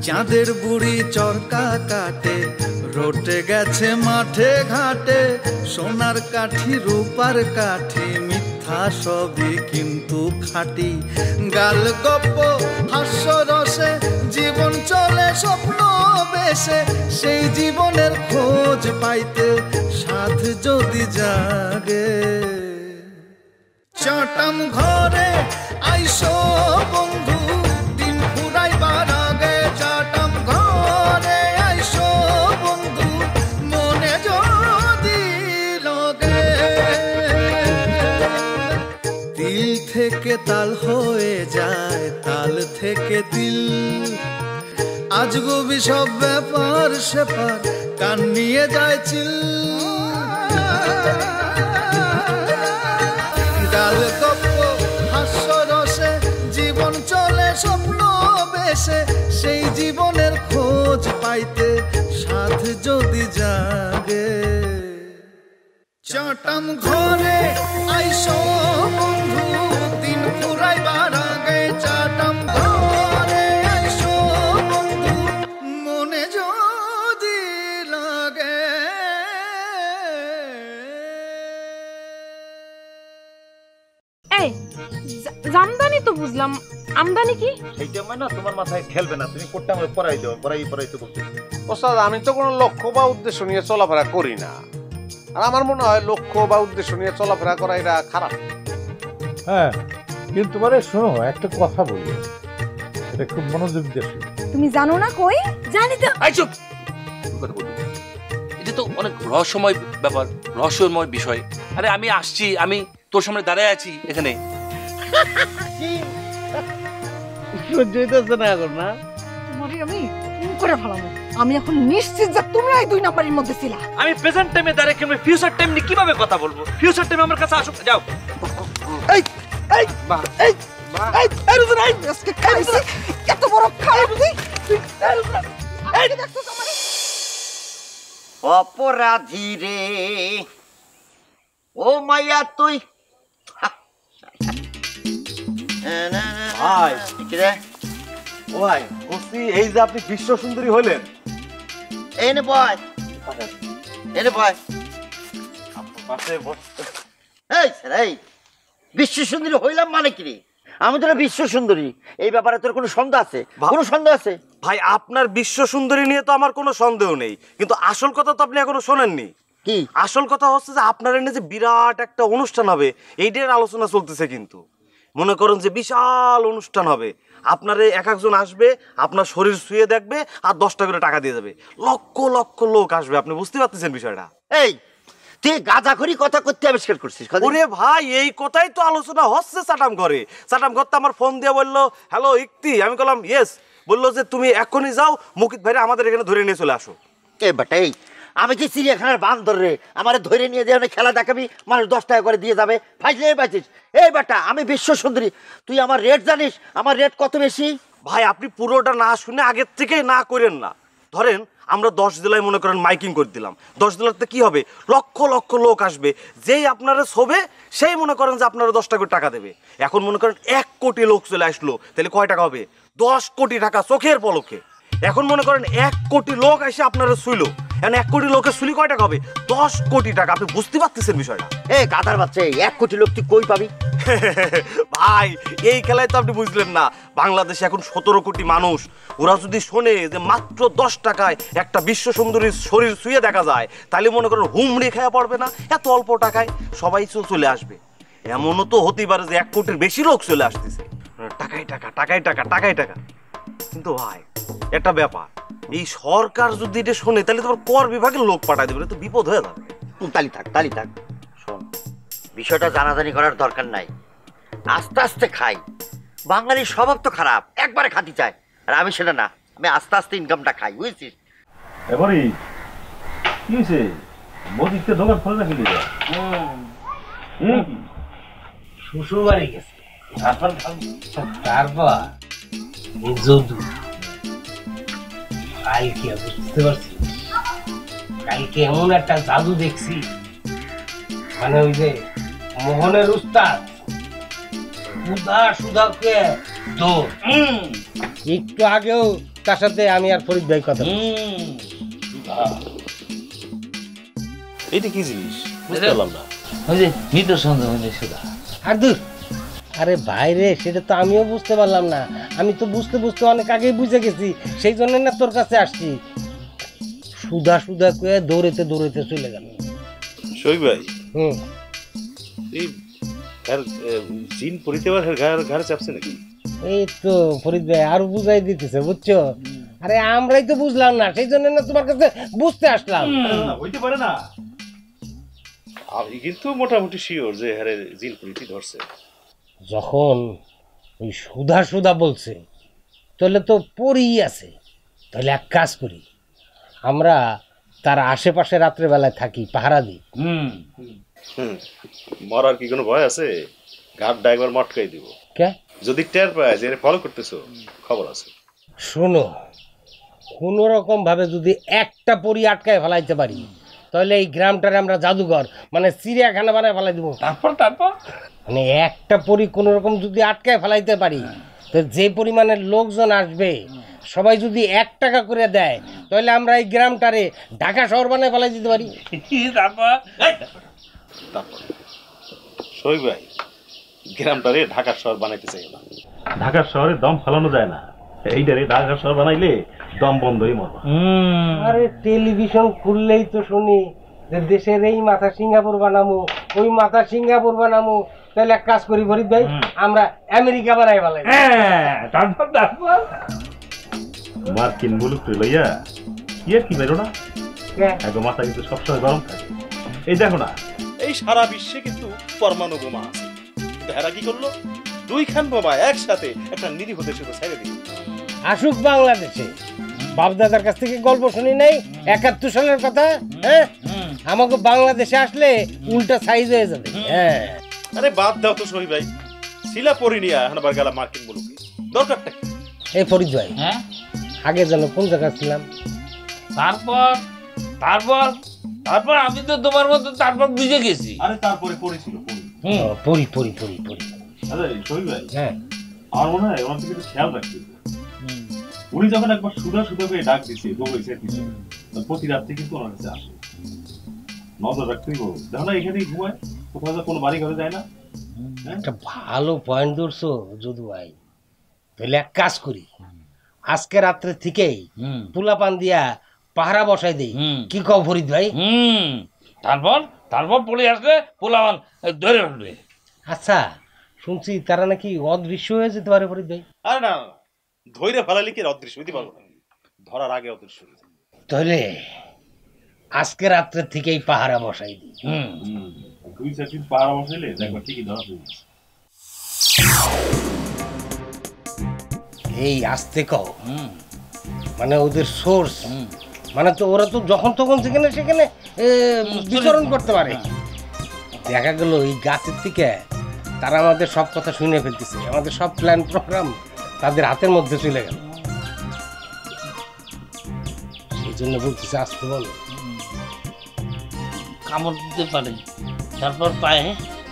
চাঁদের বুড়ি চরকা কাটে, রোটে গেছে মাঠে ঘাটে, সোনার কাঠি রূপার কাঠি, মিথ্যা সবই কিন্তু খাঁটি। গাল গপ্প হাস্য রসে জীবন চলে স্বপ্ন বেশে, সেই জীবনের খোঁজ পাইতে সাধ যদি জাগে। চাটাম ঘরে আইসো বন্ধু, দিন ফুরাইবার আগে। চাটাম ঘরে আইসো বন্ধু, মনে যদি লগে। তিল থেকে তাল হয়ে যায়, তাল থেকে তিল, আজগুবি সব ব্যাপার সেপার কান নিয়ে যায় চিল। গাল গপ্প হাস্য রসে জীবন চলে স্বপ্ন বেশে, সেই জীবনের খোঁজ পাইতে সাধ যদি জাগে। চাটাম ঘরে আইসো বন্ধু, দিন ফুরাইবার আগে। চাটাম ঘরে আইসো বন্ধু, মনে যদি লাগে। এই জামদানি তো বুঝলাম, আমদানি কি? সেইটা মানে তোমার মাথায় খেলবে না, তুমি কোটটা আমাকে পড়াই দাও, পড়াইতে বলছি। ওস্তাদ আমি তো কোনো লক্ষ্য বা উদ্দেশ্য নিয়ে চলাফেরা করি না, আর আমার মনে হয় লক্ষ্য বা উদ্দেশ্য নিয়ে চলাফেরা করা এটা খারাপ। হ্যাঁ, কিন্তু মানে শোনো, একটা কথা বলি, এটা খুব মনোযোগ দিয়ে শোনো। তুমি জানো না? কই জানি তো। চুপ, এটা তো অনেক রহস্যময় ব্যাপার, রহস্যময় বিষয়। আরে আমি আসছি, আমি তোর সামনে দাঁড়ায় আছি এখানে। আমি এখন নিশ্চিত যে তোমরা এই দুই নাম্বারের মধ্যে ছিলা। আমি প্রেজেন্ট টাইমে দাঁড়িয়ে কিংবা ফিউচার টাইম নিয়ে কিভাবে কথা বলবো? ফিউচার টাইমে আমার কাছে আসো, যাও। এই এই বা এই এই এরুজন এই আজকে খাইছি কত বড় খাই বুঝি তুই এই দেখছ আমারে অপরাধী রে ও মাইয়া তুই। ভাই কি রে? ও ভাই বলছি, এই যে আপনি বিশ্ব সুন্দরী হলেন, এনে বয়, এনে বয়। এই স্যার, এই বিশ্ব সুন্দরী হইলাম মানে কি রে? আমি তো বিশ্ব সুন্দরী, এই ব্যাপারে তোর কোনো সন্দেহ আছে? কোনো সন্দেহ আছে? ভাই আপনার বিশ্ব সুন্দরী নিয়ে তো আমার কোনো সন্দেহ নেই, কিন্তু আসল কথা তো আপনি এখনো শোনেননি। কি আসল কথা হচ্ছে যে আপনার এনে যে বিরাট একটা অনুষ্ঠান হবে, এইটার আলোচনা চলতেছে। কিন্তু মনে করেন যে বিশাল অনুষ্ঠান হবে, আপনারে এক একজন আসবে, আপনার শরীর ছুঁয়ে দেখবে, আর 10 টাকা করে টাকা দিয়ে যাবে। লক্ষ লক্ষ লোক আসবে, আপনি বুঝতে পারতেছেন বিষয়টা? এই তুই গাঁজাখড়ি কথা করতে আবিষ্কার করছিস? ওরে ভাই এই কথাই তো আলোচনা হচ্ছে চাটাম ঘরে। চাটাম ঘরতে আমার ফোন দিয়ে বললো, হ্যালো ইক্তি। আমি বললাম ইয়েস। বললো যে তুমি এখনই যাও, মুকিত ভাইরা আমাদের এখানে ধরে নিয়ে চলে আসো। এ বেটা, এই আমি কি চিড়িয়াখানার বান্দর রে? আমার ধরে নিয়ে দিয়ে খেলা দেখাবি, মানুষ 10 টাকা করে দিয়ে যাবে? ফাইজলে পাইছিস? এই বেটা, আমি বিশ্ব সুন্দরী, তুই আমার রেট জানিস? আমার রেট কত বেশি? ভাই আপনি পুরোটা না শুনে আগের থেকেই না করেন না। ধরেন আমরা 10 জেলায় মনে করেন মাইকিং করে দিলাম, 10 জেলাতে কি হবে, লক্ষ লক্ষ লোক আসবে। যেই আপনারা শোবে সেই মনে করেন যে আপনারা 10 টাকা করে টাকা দেবে। এখন মনে করেন 1 কোটি লোক চলে আসলো, তাহলে কয় টাকা হবে? 10 কোটি টাকা চোখের পলকে। এখন মনে করেন 1 কোটি লোক এসে আপনারা শুইলো, এখন 1 কোটি লোকের শুলি কয় টাকা হবে? 10 কোটি টাকা। আপনি বুঝতে পারতেছেন বিষয়টা? এই গাধার বাচ্চা, 1 কোটি লোক তুই কই পাবি? ভাই এই খেলায় তো আপনি বুঝলেন না, বাংলাদেশে এখন 17 কোটি মানুষ। ওরা যদি শোনে যে মাত্র 10 টাকায় একটা বিশ্ব সুন্দরীর শরীর ছুঁয়ে দেখা যায়, তাহলে মনে করেন হুমড়ি খেয়ে পড়বে না? এত অল্প টাকায় সবাই চলে আসবে। এমনও তো হতেই পারে যে 1 কোটির বেশি লোক চলে আসতেছে। টাকায় টাকা, টাকায় টাকা, টাকায় টাকা। কিন্তু ভাই একটা ব্যাপার, এই সরকার যদি এটা শোনে তাহলে তোমার কর বিভাগের লোক পাঠায় দেবে, তো বিপদ হয়ে যাবে। তালি থাক। শোন, বিষয়টা জানাজানি করার দরকার নাই, আস্তে আস্তে খাই। বাঙালির স্বভাব তো খারাপ, একবারে খাতি চায়, আর আমি সেটা না, আমি আস্তে আস্তে ইনকামটা খাই, বুঝছিস? এবারে কি হয়েছে? মোদিকে দোকান খোলে না কিনে শ্বশুর বাড়ি গেছে, তারপর যদু কালকে বুঝতে পারছি, কালকে এমন একটা জাদু দেখছি, মানে ওই যে মোহনের উস্তাদ সুধা সুধাকে দৌড়। একটু আগেও তার সাথে আমি আর ফরিদ ভাই কথা বলছি। এটা কি জিনিস বুঝতে পারলাম না। ওই যে মৃত সন্দেহ সুদা। আর দূর, আরে বাইরে সেটা তো আমিও বুঝতে পারলাম না। আমি তো বুঝতে বুঝতে অনেক আগেই বুঝে গেছি, সেই জন্য না তোর কাছে আসছি। সুদা সুদা কয়ে দৌড়েতে দৌড়েতে চলে গেল। শোক ভাই, হুম, এই জিন পরিতে ঘরে চাপছে নাকি? এই তো ফরিদ ভাই আরো বুঝাই দিতেছে, বুঝছো? আরে আমরাই তো বুঝলাম না, সেই জন্য না তোমার কাছে বুঝতে আসলাম। হইতে পারে না, আমি কিন্তু মোটামুটি শিওর যে হারে জিন পরিতি ধরছে। যখন ওই সুধা সুধা বলছে তাহলে তো পরেই আছে। তাহলে এক কাজ করি, আমরা তার আশেপাশে রাত্রেবেলায় থাকি, পাহারা দিই। মরার কি কোনো ভয় আছে? ঘাটটা একবার মটকাই দিব। কে? যদি টের পায় যে ফলো করতেছো, খবর আছে। শোনো, কোনো রকম ভাবে যদি একটা পরি আটকায় ফেলাইতে পারি তাহলে এই গ্রামটারে আমরা জাদুঘর মানে চিড়িয়াখানা বানায় ফেলাই দেবো। তারপর মানে একটা পরি কোনো রকম যদি আটকায় ফেলাইতে পারি, তো যে পরিমাণের লোকজন আসবে সবাই যদি 1 টাকা করে দেয় তাহলে আমরা এই গ্রামটারে ঢাকা শহর বানায় ফেলাই দিতে পারি। তারপর শোক ভাই, গ্রামটারে ঢাকা শহর বানাইতে চাই না। ঢাকা শহরে দম ফালানো যায় না, এইটারে ঢাকা শহর বানাইলে দম বন্ধই মরবা। আরে টেলিভিশন খুললেই তো শুনি যে দেশের এই মাথা সিঙ্গাপুর বানামু, ওই মাথা সিঙ্গাপুর বানামু। তাহলে এক কাজ করি ফরিদ ভাই, আমরা আমেরিকা বানাই ফেলাই। তারপর মার্কিন মুলুক লইয়া কি আর কি বেরো না, এখন মাথা কিন্তু সবসময় গরম থাকে। এই দেখো না, এই সারা বিশ্বে কিন্তু পরমাণু বোমা আছে, কিন্তু এরা কি করলো? 2খান বোমা একসাথে একটা নিরীহ দেশের উপর ছেড়ে দিল। আসুক বাংলাদেশে, বাপদাদার কাছ থেকে গল্প শুনি নাই 71 সালের কথা। হ্যাঁ, আমাকে বাংলাদেশে আসলে উল্টা সাইজ হয়ে যাবে। হ্যাঁ, আরে বাদ দাও তো শহীদ ভাই, শিলা পরি নিয়ে এখন আবার গেলাম মার্কিন মুলুকে, দরকারটা কি? এই ফরিদ ভাই, হ্যাঁ, আগে যেন কোন জায়গায় ছিলাম? তারপর তারপর তারপর আমি তো তোমার মতো তারপর বুঝে গেছি। আরে তারপরে পড়েছিল পরি পরি পরি পরি। আরে শহীদ ভাই, হ্যাঁ, আমার মনে হয় ওনার দিকে একটু খেয়াল রাখতে হবে। উনি যখন একবার সুদা সুদা করে ডাক দিছে, দৌড়েছে কিছু, প্রতি রাত্রে কিন্তু ওনার কাছে আসে। নজর রাখতেই বলবো, দেখো না এখানেই ঘুমায়, কোথাও কোনো বাড়ি ঘরে যায় না। একটা ভালো পয়েন্ট ধরছো যদু ভাই। তাহলে এক কাজ করি, আজকে রাত্রে থেকেই পোলা পান দিয়া পাহারা বসাই দেই। কি কও ফরিদ ভাই? তারপর তারপর পড়ে আসলে পোলাওয়ান ধরে উঠবে। আচ্ছা, শুনছি তারা নাকি অদৃশ্য হয়ে যেতে পারে ফরিদ ভাই। আরে না না, ধৈর্য ফালালি কি অদৃশ্য হইতে পারবো না, ধরার আগে অদৃশ্য হয়ে যাবে। তাহলে আজকে রাত্রে থেকেই পাহারা বসাই দিই। 2-4 দিন পাহারা বসাইলে দেখবা ঠিকই ধরা পড়ে যাচ্ছে। এই আসতে কও, মানে ওদের সোর্স, মানে তো ওরা তো যখন তখন সেখানে সেখানে বিচরণ করতে পারে। দেখা গেল এই গাছের থেকে তারা আমাদের সব কথা শুনে ফেলতেছে, আমাদের সব প্ল্যান প্রোগ্রাম তাদের হাতের মধ্যে চলে গেল। সেই জন্য বলতেছে আসতে বলো। কামড় দিতে পারে, তারপর পায়ে।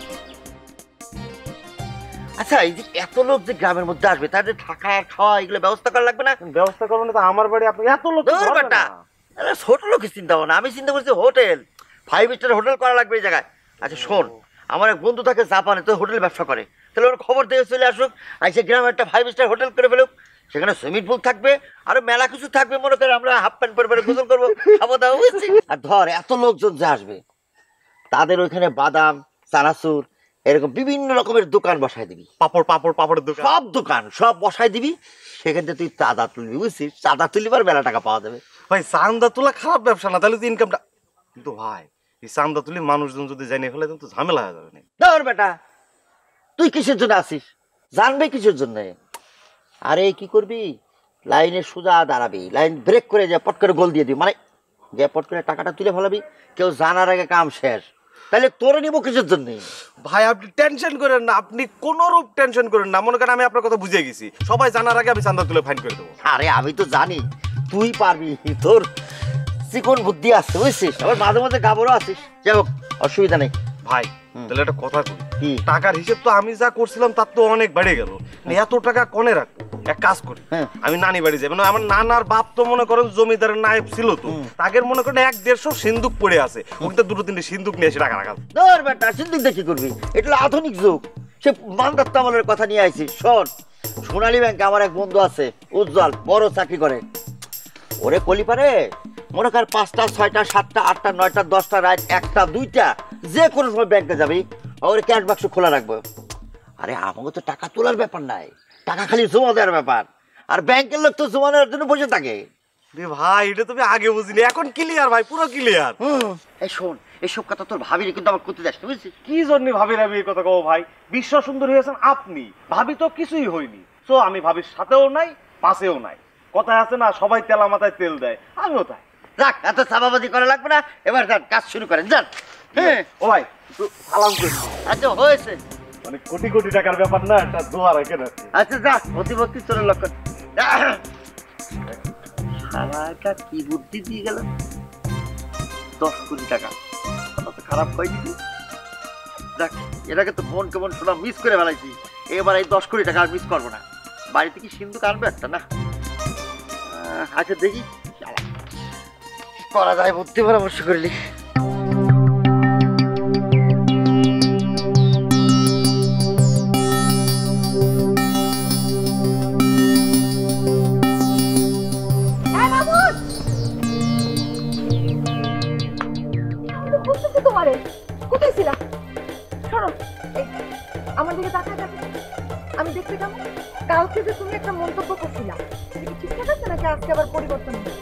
আচ্ছা, এই যে এত লোক যে গ্রামের মধ্যে আসবে, তাদের থাকা খাওয়া এগুলো ব্যবস্থা করা লাগবে না? ব্যবস্থা করবো না তো আমার বাড়ি, আপনি এত লোক ধরবেন না। ছোট লোকের চিন্তা ভাবনা, আমি চিন্তা করছি হোটেল, 5 স্টার হোটেল করা লাগবে এই জায়গায়। আচ্ছা শোন, আমার এক বন্ধু থাকে জাপানে, তো হোটেল ব্যবসা করে, তাহলে ওর খবর দিয়ে চলে আসুক, আইসে গ্রামে একটা 5 স্টার হোটেল করে ফেলুক, সেখানে সুইমিং পুল থাকবে, আরো মেলা কিছু থাকবে। মনে করে আমরা হাফ প্যান্ট পরে পরে গোসল করবো, খাবো দাওয়া, বুঝছি? আর ধর এত লোকজন যে আসবে, তাদের ওইখানে বাদাম, চানাচুর, এরকম বিভিন্ন রকমের দোকান বসাই দিবি। পাপড়ের দোকান, সব দোকান সব বসাই দিবি, সেখান থেকে তুই চাঁদা তুলবি, বুঝছিস? চাঁদা তুলিবার মেলা টাকা পাওয়া যাবে। ভাই চান্দা তোলা খারাপ ব্যবসা না, তাহলে তো ইনকামটা, কিন্তু ভাই এই চান্দা তুলি মানুষজন যদি জানিয়ে ফেলে তো ঝামেলা হয়ে যাবে না। ধর বেটা, তুই কিসের জন্য আসিস? জানবে কিসের জন্য? আরে কি করবি, লাইনে সোজা দাঁড়াবি, লাইন ব্রেক করে যা পট করে গোল দিয়ে দিবি, মানে যে পট করে টাকাটা তুলে ফেলাবি, কেউ জানার আগে কাম শেষ। তাহলে তোরে নিবো কিসের জন্য? ভাই আপনি টেনশন করেন না, আপনি কোনরূপ টেনশন করেন না, মনে করেন আমি আপনার কথা বুঝে গেছি, সবাই জানার আগে আমি চান্দা তুলে ফাইন করে দেবো। আরে আমি তো জানি তুই পারবি, তোর চিকন বুদ্ধি আছে, বুঝছিস? আবার মাঝে মাঝে গাবরও আছিস, যাই হোক অসুবিধা নেই। ভাই তাহলে একটা কথা কই, কি? টাকার হিসেব তো আমি যা করছিলাম তার তো অনেক বেড়ে গেল, এত টাকা কনে রাখবো? এক কাজ করি, আমি নানি বাড়ি যাই। মানে আমার নানার বাপ তো মনে করেন জমিদারের নায়েব ছিল, তো তাদের মনে করেন 1-150 সিন্দুক পড়ে আছে, ওটা 2-3 সিন্দুক নিয়ে এসে টাকা রাখা। তোর বেটা সিন্দুক দেখি করবি, এটা আধুনিক যুগ, সে মানদত্ত আমলের কথা নিয়ে আইছি। শোন, সোনালী ব্যাংকে আমার এক বন্ধু আছে উজ্জ্বল, বড় চাকরি করে। ওরে কলিপারে মনে কর 5টা 6টা 7টা 8টা 9টা 10টা রাত 1টা 2টা যে কোনো সময় ব্যাংকে যাবি, ওরে ক্যাশ বাক্স খোলা রাখবো। আরে আমাকে তো টাকা তোলার ব্যাপার নাই, টাকা খালি জমা দেওয়ার ব্যাপার। আর ব্যাংকের লোক তো জমা নেওয়ার জন্য বসে থাকে। ভাই এটা তুমি আগে বুঝিনি, এখন ক্লিয়ার ভাই, পুরো ক্লিয়ার। এই শোন, এসব কথা তোর ভাবির কিন্তু আমার করতে যাস, বুঝছিস? কি জন্য ভাবির আমি এই কথা কব ভাই? বিশ্ব সুন্দরী হয়েছেন আপনি, ভাবি তো কিছুই হয়নি। তো আমি ভাবির সাথেও নাই, পাশেও নাই। কথায় আছে না, সবাই তেলা মাথায় তেল দেয়, আমিও তাই। যাক, এত চাপাবাজি করা লাগবে না, এবার যান কাজ শুরু করেন, যান। হ্যাঁ ও ভাই সালাম করি। আচ্ছা হয়েছে, মানে কোটি কোটি টাকার ব্যাপার না, একটা দোয়া রাখেন। আচ্ছা যা, অতিভক্তি চলে লক্ষণ। সারাটা কি বুদ্ধি দিয়ে গেল, 10 কোটি টাকা, কথা তো খারাপ হয়নি। যাক, এটাকে তো মন কেমন শোনা মিস করে ফেলাইছি। এবার এই 10 কোটি টাকা আর মিস করবো না। বাড়িতে কি সিন্ধুক আনবে একটা না? আচ্ছা দেখি করা যায়, বুদ্ধি পরামর্শ করলি। কোথায় ছিলা? শোনো, আমার দিকে তাকায় দেখো, আমি দেখতে কেমন? কালকে যে তুমি একটা মন্তব্য করছিলা, সেটা কি ঠিকঠাক আছে নাকি আজকে আবার পরিবর্তন হয়েছে?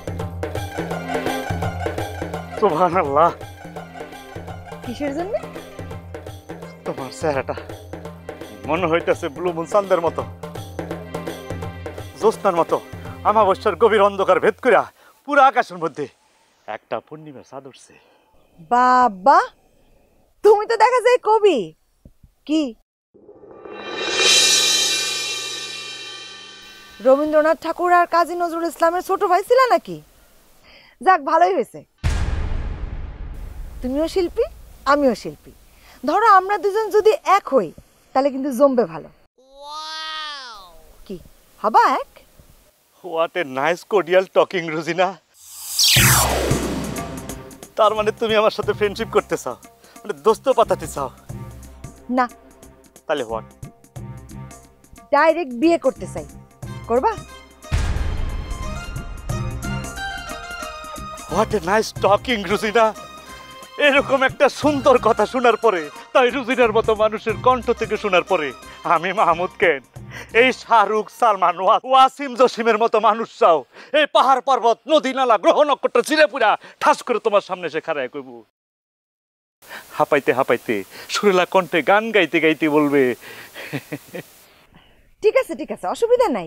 সুবহানাল্লাহ। কিসের জন্য? তোমার চেহারাটা মনে হইতেছে ব্লু মুন চাঁদের মতো, জ্যোৎস্নার মতো, আমাবস্যার গভীর অন্ধকার ভেদ করিয়া পুরো আকাশের মধ্যে একটা পূর্ণিমার চাঁদ উঠছে। বাবা, তুমি তো দেখা যায় কবি। কি রবীন্দ্রনাথ ঠাকুর আর কাজী নজরুল ইসলামের ছোট ভাই ছিল নাকি? যাক, ভালোই হয়েছে, তুমিও শিল্পী আমিও শিল্পী। ধরো আমরা দুজন যদি এক হই তাহলে কিন্তু জমবে ভালো। কি হবা এক? What a nice cordial talking Rujina. তার মানে তুমি আমার সাথে ফ্রেন্ডশিপ করতে চাও, মানে দোস্ত পাতাতে চাও? না। তাহলে হোয়াট? ডাইরেক্ট বিয়ে করতে চাই, করবা? What a nice talking Rujina. এরকম একটা সুন্দর কথা শোনার পরে, তাই রুজিনার মতো মানুষের কণ্ঠ থেকে শোনার পরে আমি মাহমুদ কেন, এই শাহরুখ সালমান ওয়াসিম জসিমের মতো মানুষ চাও, এই পাহাড় পর্বত নদী নালা গ্রহ নক্ষত্র চিরে পুরা ঠাস করে তোমার সামনে এসে খাড়ায় কইব, হাঁপাইতে হাঁপাইতে সুরেলা কণ্ঠে গান গাইতে গাইতে বলবে, ঠিক আছে ঠিক আছে, অসুবিধা নাই।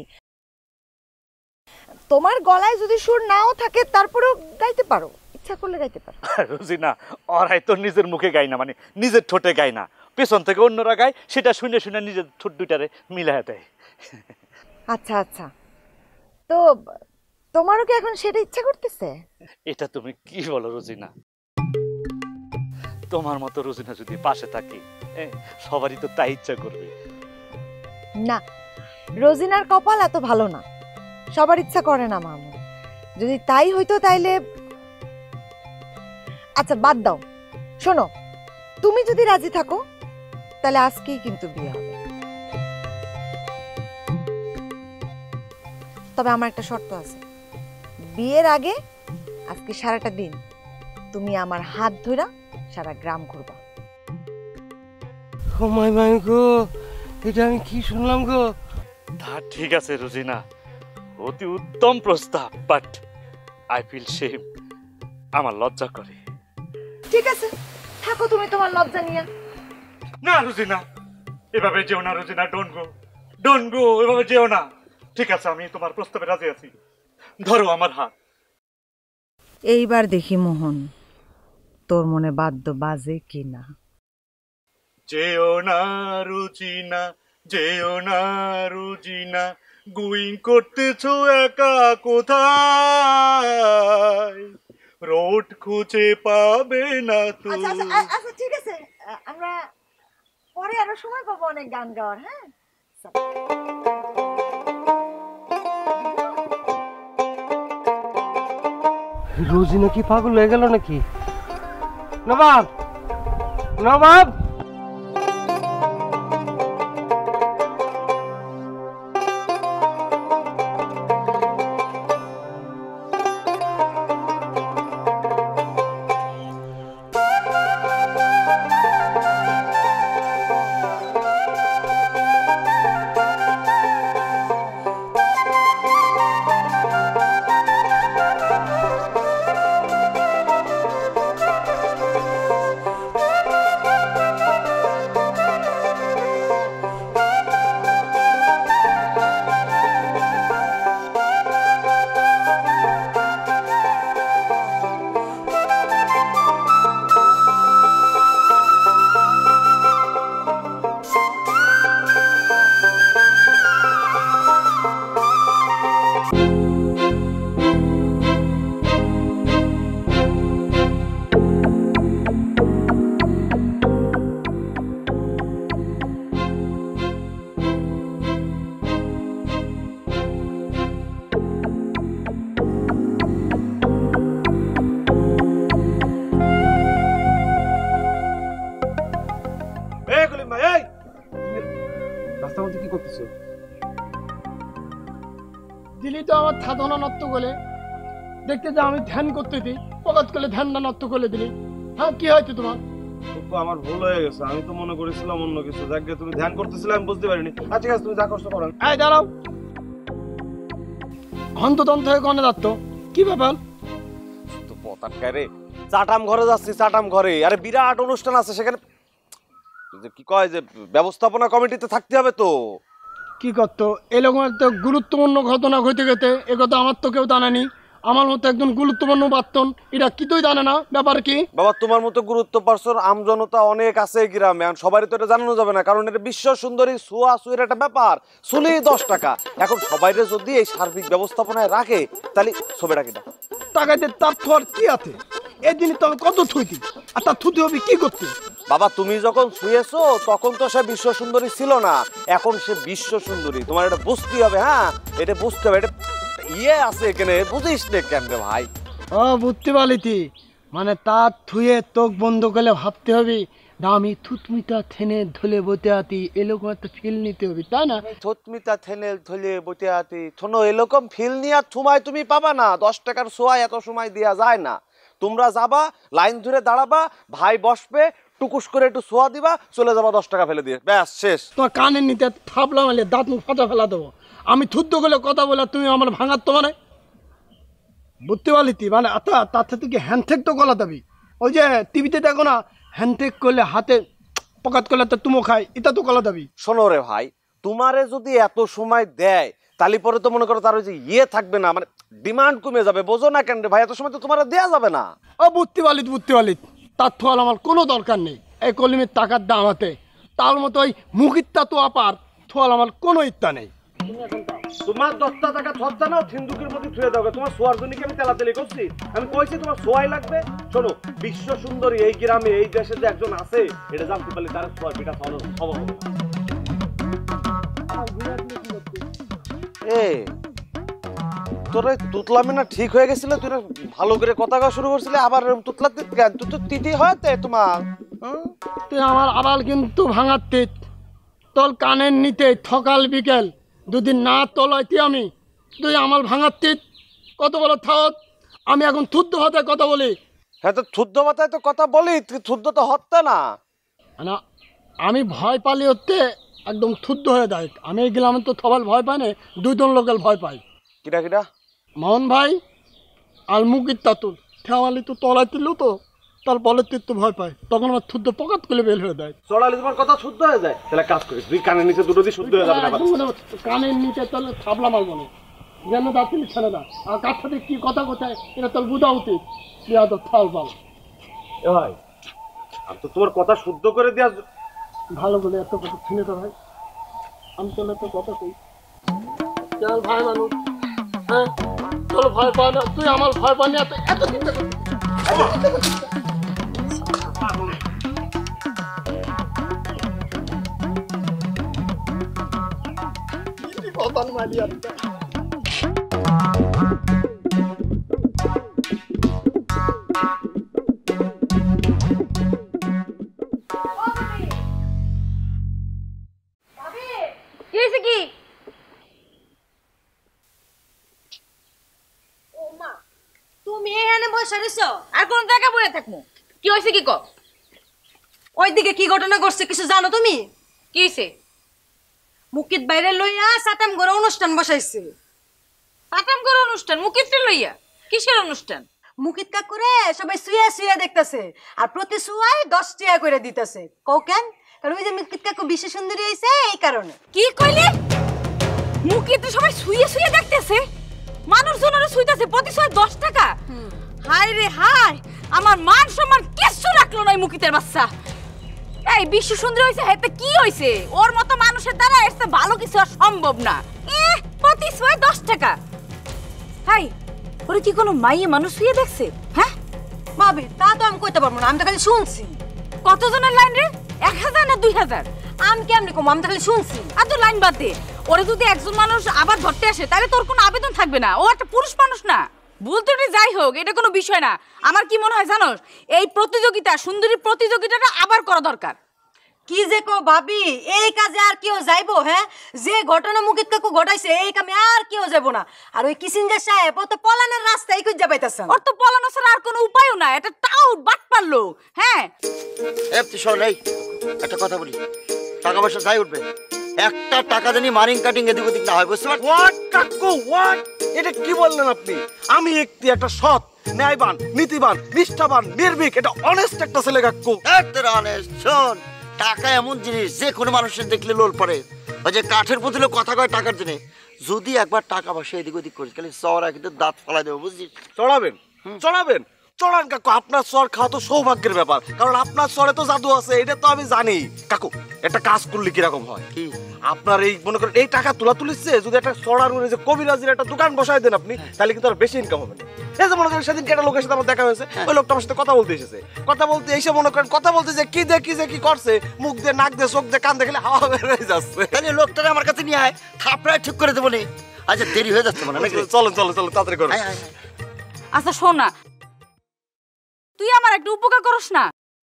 তোমার গলায় যদি সুর নাও থাকে তারপরেও গাইতে পারো, ইচ্ছা করলে গাইতে পারো। রুজিনা, ওরাই তো নিজের মুখে গায় না, মানে নিজের ঠোঁটে গায় না, পেছন থেকে অন্যরা গায়, সেটা শুনে শুনে নিজের ঠোঁট দুইটারে মিলায় দেয়। আচ্ছা আচ্ছা, তো তোমারও কি এখন সেটা ইচ্ছা করতেছে? এটা তুমি কি বলো রুজিনা? তোমার মতো রুজিনা যদি পাশে থাকে, সবারই তো তাই ইচ্ছা করবে। না, রোজিনার কপাল এত ভালো না, সবার ইচ্ছা করে না মামু। যদি তাই হইতো তাইলে আচ্ছা বাদ দাও। শোনো, তুমি যদি রাজি থাকো তাহলে আজকেই কিন্তু বিয়ে হবে। তবে আমার একটা শর্ত আছে, বিয়ের আগে আজকে সারাটা দিন তুমি আমার হাত ধরা সারা গ্রাম ঘুরবা। ও মাই মাই গো, এটা আমি কি শুনলাম গো? তা ঠিক আছে রুজিনা, অতি উত্তম প্রস্তাব, বাট আই ফিল শেম, আমার লজ্জা করে। ঠিক আছে, থাকো তুমি তোমার লজ্জা নিয়ে। না রুজিনা, এভাবে যেও না Rujina, don't go, don't go, এভাবে যেও না। ঠিক আছে, আমি তোমার প্রস্তাবে রাজি আছি, ধরো আমার হাত। এইবার দেখি মোহন, তোর মনে বাদ্য বাজে কিনা। যেও না রুজিনা, যেও না রুজিনা, গুইং করতেছো একা কোথায়, রোড খুঁজে পাবে না তুমি। আচ্ছা ঠিক আছে, আমরা পরে আরো সময় পাবো অনেক গান গাওয়ার। হ্যাঁ রোজি নাকি পাগল হয়ে গেল নাকি? নবাব, নবাব, দিলি তো আমার সাধনা নষ্ট করে দেখতে যে আমি ধ্যান করতে দিই পকাত করলে ধ্যানটা নষ্ট করে দিলি। হ্যাঁ কি হয়েছে তোমার? আমার ভুল হয়ে গেছে, আমি তো মনে করেছিলাম অন্য কিছু। যাকে তুমি ধ্যান করতেছিলে আমি বুঝতে পারিনি। আচ্ছা ঠিক আছে, তুমি যা করছো করো। এই দাঁড়াও, হন্তদন্ত হয়ে গনে যাচ্ছ, কি ব্যাপার? তো পতাকা রে, চাটাম ঘরে যাচ্ছি, চাটাম ঘরে। আরে বিরাট অনুষ্ঠান আছে সেখানে, কি কয় যে ব্যবস্থাপনা কমিটিতে থাকতে হবে তো। কি করতো এরকম একটা গুরুত্বপূর্ণ ঘটনা ঘটে গেছে, এ কথা আমার তো কেউ জানানি। আমার মতো একজন গুরুত্বপূর্ণ বার্তন এটা কি তুই জানে না? ব্যাপার কি বাবা? তোমার মতো গুরুত্ব পারসন আমজনতা অনেক আছে গ্রামে, সবারই তো এটা জানানো যাবে না, কারণ এটা বিশ্ব সুন্দরী সুয়া সুয়ের একটা ব্যাপার। শুনি 10 টাকা। এখন সবাইরে যদি এই সার্বিক ব্যবস্থাপনায় রাখে তাহলে ছবিটা কিনা টাকাতে তার থর কি আছে? এই দিনই তো আমি কত থুইতি, আর তার থুতি হবে কি করতে? বাবা তুমি যখন শুয়েছো তখন তো সে বিশ্ব সুন্দরী ছিল না, এখন সে বিশ্ব সুন্দরী। তোমার এটা বুঝতে হবে। হ্যাঁ এটা বুঝতে হবে, এটা ইয়ে আছে এখানে, বুঝিস না কেন রে ভাই? ও বুঝতে পারিতি, মানে তার থুয়ে চোখ বন্ধ করলে ভাবতে হবে আমি থুতমিটা থেনে ধলে বতে আতি, এরকম একটা ফিল নিতে হবে, তাই না? থুতমিটা থেনে ধলে বতে আতি, শোনো এরকম ফিল নিয়ে সময় তুমি পাবা না। 10 টাকার সোয়া এত সময় দেওয়া যায় না। তোমরা যাবা, লাইন ধরে দাঁড়াবা, ভাই বসবে, টুকুস করে একটু সোয়া দিবা, চলে যাবা 10 টাকা ফেলে দিয়ে, ব্যাস শেষ। তোমার কানের নিতে থাপলাম এলে দাঁত মুখ ফাটা ফেলা দেবো। আমি থুদ্দ করলে কথা বলে তুমি আমার ভাঙার তো মানে বুঝতে পারলি? মানে তার সাথে কি হ্যান্ডশেক তো গলা দাবি। ওই যে টিভিতে দেখো না, হ্যান্ডশেক করলে হাতে পকাত করলে তো তুমো খায়, এটা তো গলা দাবি। শোনো রে ভাই, তোমারে যদি এত সময় দেয় তাহলে পরে তো মনে করো তার ওই যে ইয়ে থাকবে না, মানে ডিমান্ড কমে যাবে। বোঝো না কেন রে ভাই? এত সময় তো তোমার দেয়া যাবে না। ও বুঝতে পারলি, তার থোয়াল আমার কোনো দরকার নেই। এই কলিমের টাকার দাম হাতে তার মতো ওই মুখিরটা তো আপার থোয়াল আমার কোনো ইচ্ছা নেই। তোমার 10 টাকা থরটা নাও, সিন্ধুকের মধ্যে ছুঁয়ে দাও। তোমার সোয়ার জন্য কি আমি তেলাতেলি করছি? আমি কইছি তোমার সোয়াই লাগবে। শোনো, বিশ্ব সুন্দরী এই গ্রামে এই দেশে যে একজন আছে এটা জানতে পারলে তার সোয়ার পিঠা খাওয়ানো সম্ভব হবে। তোর তুতলামি না ঠিক হয়ে গেছিল, তুই ভালো করে কথা কওয়া শুরু করছিলি, আবার তুতলাতে তুই তো তিতি হয়তে তোমার। তুই আমার আবার কিন্তু ভাঙাতে তোর কানের নিতে সকাল বিকেল দুদিন না তলাইতি আমি, তুই আমার ভাঙাতে কত বড় থাত। আমি এখন থুদ্দ হাতে কথা বলি। হ্যাঁ তো থুদ্দ মাথায় তো কথা বলি, থুদ্দ তো হত্যা না। না আমি ভয় পালি হতে একদম থুদ্দ হয়ে যায়। আমি এই গ্রামে তো সবাই ভয় পাই না, 2জন লোকাল ভয় পাই। কিরা কিরা? মোহন ভাই আর মুকির তাতুল ঠেওয়ালি তো তলায় তুললো তো, তার বলের তীর তো ভয় পায়, তখন আমার থুদ্দ পকাত করে বের হয়ে দেয়। চড়ালি তোমার কথা শুদ্ধ হয়ে যায়, তাহলে কাজ করিস তুই কানের নিচে দুটো দিয়ে শুদ্ধ হয়ে যাবে না। কানের নিচে তাহলে থাবলা মারবো না, যেন দাঁতিল ছেড়ে না। আর কার সাথে কি কথা কোথায় এটা তোর বুঝা উচিত। তো থাল পাল ভাই, আমি তো তোমার কথা শুদ্ধ করে দেওয়া ভালো বলে এত কথা শুনে তো ভাই। আমি তোর তো কথা কই, চল ভাই মানুষ। হ্যাঁ তোর ভয় পায় না, তুই আমার ভয় পানি এত চিন্তা করছিস। কথা মালি বইছো আর কোন জায়গা বইয়া থাকমু? কি হইছে কি কও? ওইদিকে কি ঘটনা ঘটছে কিছু জানো তুমি? কি হইছে? মুকিত বাইরে লইয়া সাতাম করে অনুষ্ঠান বসাইছে। পাতাম করে অনুষ্ঠান? মুকিতকে লইয়া? কিসের অনুষ্ঠান? মুকিত কাকুরে সবাই শুয়ে শুয়ে দেখতেছে আর প্রতি শুয়ায় 10 টাকা করে দিতেছে। কও কেন? কারণ ওই যে মুকিত কাকু বিশ্ব সুন্দরী হইছে এই কারণে। কি কইলি? মুকিতে সবাই শুয়ে শুয়ে দেখতেছে? মানুষজনেরও শুইতেছে প্রতি শুয়ে 10 টাকা? হায় রে হায়, আমার মান সম্মান কিচ্ছু রাখলো না এই মুকিতের বাচ্চা। এই বিশ্ব সুন্দরী হইছে, হেতে কি হইছে? ওর মতো মানুষের দ্বারা এর চেয়ে ভালো কিছু আর সম্ভব না। প্রতি শুয়ে 10 টাকা। হাই, ওরে কি কোনো মাইয়ে মানুষ শুয়ে দেখছে? হ্যাঁ ভাবি, তা তো আমি কইতে পারবো না, আমি তো খালি শুনছি। কতজনের লাইন রে? 1000 না 2000? আমি কেমনি কম, আমি তো খালি শুনছি। আর তো লাইন বাদ দে, ওরে যদি একজন মানুষ আবার ধরতে আসে তাহলে তোর কোনো আবেদন থাকবে না। ও একটা পুরুষ মানুষ না। ভুল ত্রুটি যাই হোক, এটা কোনো বিষয় না। আমার কি মনে হয় জানোস, এই প্রতিযোগিতা, সুন্দরী প্রতিযোগিতাটা আবার করা দরকার। কি যে কো ভাবি, এই কাজে আর কেউ যাইবো? হ্যাঁ, যে ঘটনা মুকিত কাকু ঘটাইছে এই কামে আর কেউ যাইবো না। আর ওই কিসিঞ্জার সাহেব ও তো পলানের রাস্তায় কই যাবাইতাছেন। ওর তো পলানো ছাড়া আর কোনো উপায়ও না। এটা টাউট বাট পারলো। হ্যাঁ তুই শোন, এই একটা কথা বলি, টাকা পয়সা যাই উঠবে, একটা টাকা জানি মারিং কাটিং এদিক ওদিক না হয়, বুঝতে পারছি? হোয়াট কাকু, হোয়াট? এটা কি বললেন আপনি? আমি একটা সৎ, ন্যায়বান, নীতিবান, নিষ্ঠাবান, নির্ভীক, এটা অনেস্ট একটা ছেলে কাকু। একদম অনেস্ট। শোন, টাকা এমন জিনিস যে কোনো মানুষের দেখলে লোল পড়ে। ওই যে কাঠের পুতুলে কথা কয় টাকার জন্য, যদি একবার টাকা পয়সা এদিক ওদিক করিস খালি চড়া কিন্তু দাঁত ফেলাই দেবো, বুঝছিস? চড়াবেন চড়াবেন চড়ান কাকু, আপনার চর খাওয়া তো সৌভাগ্যের ব্যাপার, কারণ আপনার চরে তো জাদু আছে, এটা তো আমি জানি। কাকু, একটা কাজ করলে কিরকম হয়? কি? আপনার এই মনে করেন এই টাকা তোলা তুলিছে, যদি একটা চড়ার উপরে যে কবিরাজির একটা দোকান বসায় দেন আপনি, তাহলে কিন্তু আর বেশি ইনকাম হবে না। এই যে মনে করেন সেদিন একটা লোকের সাথে আমার দেখা হয়েছে, ওই লোকটা আমার সাথে কথা বলতে এসেছে। কথা বলতে এসে মনে করেন কথা বলতে যে কি কি করছে, মুখ দিয়ে, নাক দিয়ে, চোখ দিয়ে, কান দেখলে হাওয়া বের হয়ে যাচ্ছে। তাহলে লোকটারে আমার কাছে নিয়ে আয়, থাপড়ায় ঠিক করে দেবো নি। আচ্ছা, দেরি হয়ে যাচ্ছে মানে নাকি? চলো চলো চলো, তাড়াতাড়ি করো। আচ্ছা শোন না, তুই আমার একটু উপকার করস না।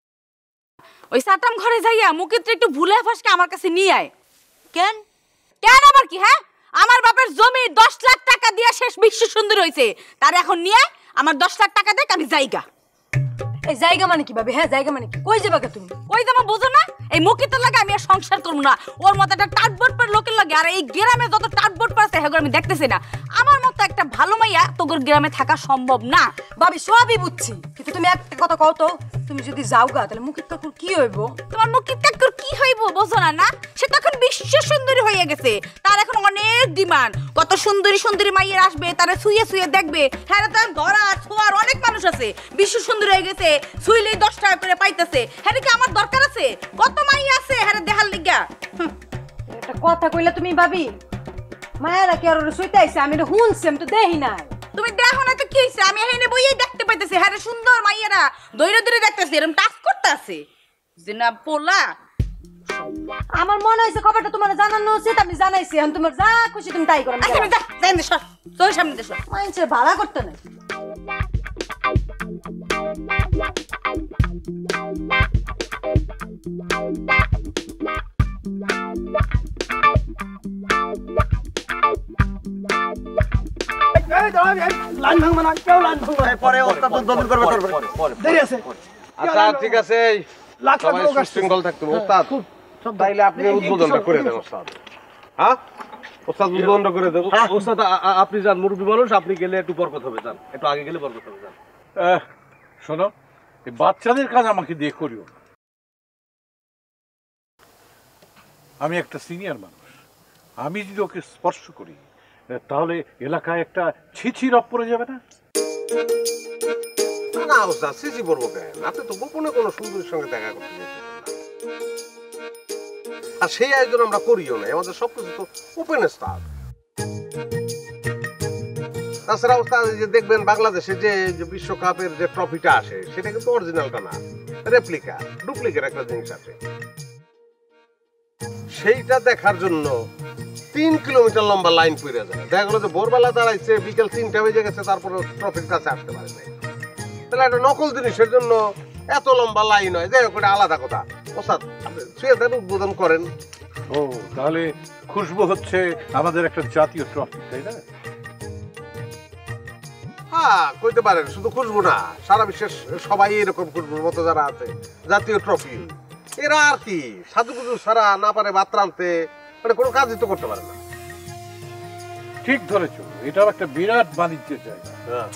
ওই সাতাম ঘরে যাইয়া মুকিতরে একটু ভুলে ফাঁসকে আমার কাছে নিয়ে আয়। কেন? কেন আবার কি? হ্যাঁ, আমার বাপের জমি 10 লাখ টাকা দিয়া শেষ বিশ্ব সুন্দর হইছে, তার এখন নিয়ে আমার 10 লাখ টাকা দেখ, আমি যাইগা। এই জায়গা মানে কি ভাবে? হ্যাঁ, জায়গা মানে কি? কই যাবা তুমি? কই যাবো বুঝো না? এই মুকিতের লাগে আমি আর সংসার করবো না। ওর মতো একটা টাটবট পার লোকের লাগে, আর এই গ্রামে যত টাটবট পার আছে হেগুলো আমি দেখতেছি না। আমার মতো একটা ভালো মাইয়া তোর গ্রামে থাকা সম্ভব না। ভাবি, সবই বুঝছি, কিন্তু তুমি একটা কথা কও তো, তুমি যদি যাও গা তাহলে মুকিত কাকুর কি হইব? তোমার মুকিত কাকুর কি হইব বোঝো না? না, সে তো এখন বিশ্ব সুন্দরী হয়ে গেছে, তার এখন অনেক ডিমান্ড। কত সুন্দরী সুন্দরী মাইয়ের আসবে, তারা শুয়ে শুয়ে দেখবে। হ্যাঁ, তার ধরা ছোঁয়ার অনেক মানুষ আছে, বিশ্ব সুন্দরী হয়ে গেছে, শুইলেই 10 টাকা করে পাইতেছে। হ্যাঁ, কি আমার দরকার আছে? কত মাইয়া আছে হ্যাঁ দেখার লিগা। একটা কথা কইলা তুমি ভাবি, মায়েরা কি আর শুইতে আইছে? আমি তো শুনছি, আমি তো দেখি না। তুমি দেখো না তো কি হইছে? আমি এখানে বইয়েই দেখতে পাইতেছি। হ্যাঁ, সুন্দর মাইয়ারা দৈরে দৈরে দেখতেছি, এরকম টাচ করতে আছে যে না পোলা। আমার মনে হইছে খবরটা তোমার জানানো উচিত, আমি জানাইছি। এখন তোমার যা খুশি তুমি তাই করো। আচ্ছা, যাই দেশ তোর সামনে দেশ মানুষের ভাড়া করতে নাই। লাইন ভাঙবে না, কেউ লাইন ভাঙবে না। পরে ওস্তাদ উদ্বোধন করবে তোর পরে। দেরি আছে। আচ্ছা ঠিক আছে, লাখ লাখ সবাই লোক আসছে। সুশৃঙ্খল থাকতে হবে। ওস্তাদ, তাইলে আপনি উদ্বোধনটা করে দেন। ওস্তাদ, হ্যাঁ ওস্তাদ উদ্বোধনটা করে দেবো। ওস্তাদ আপনি যান, মুরব্বী মানুষ, আপনি গেলে একটু বরকত হবে, যান একটু আগে গেলে বরকত হবে, যান। শোনো, এই বাচ্চাদের কাজ আমাকে দিয়ে করিও না। আমি একটা সিনিয়র মানুষ, আমি যদি ওকে স্পর্শ করি তাহলে এলাকায় একটা ছিছি রব পড়ে যাবে না? না ওস্তাদ, সিসি পড়বো কেন? আপনি তো গোপনে কোনো সুন্দরীর সঙ্গে দেখা করতে যেতে পারেন না। আর সেই আয়োজন আমরা করিও না, আমাদের সবকিছু তো ওপেন স্টার। তাছাড়া ওস্তাদ, যে দেখবেন বাংলাদেশে যে বিশ্বকাপের যে ট্রফিটা আসে, সেটা কিন্তু অরিজিনালটা না, রেপ্লিকা, ডুপ্লিকেট একটা জিনিস আছে। সেইটা দেখার জন্য 3 কিলোমিটার লম্বা লাইন পড়ে যায়। দেখা গেলো যে ভোরবেলা দাঁড়াইছে, বিকেল 3টা বেজে গেছে, তারপরে ট্রফির কাছে আসতে পারে নাই। তাহলে একটা নকল জিনিসের জন্য এত লম্বা লাইন হয়, যাই হোক, আলাদা কথা। ওস্তাদ, শুয়ে দেন, উদ্বোধন করেন। ও, তাহলে খুশবু হচ্ছে আমাদের একটা জাতীয় ট্রফি, তাই না? কইতে পারেন, শুধু খুঁজবো না, সারা বিশ্বের সবাই এরকম খুঁজবোর মতো যারা আছে জাতীয় ট্রফি, এরা আর কি সাজুগুজু ছাড়া না পারে ভাত রাঁধতে, মানে কোনো কাজই তো করতে পারে না। ঠিক ধরেছো, এটাও একটা বিরাট বাণিজ্যের জায়গা।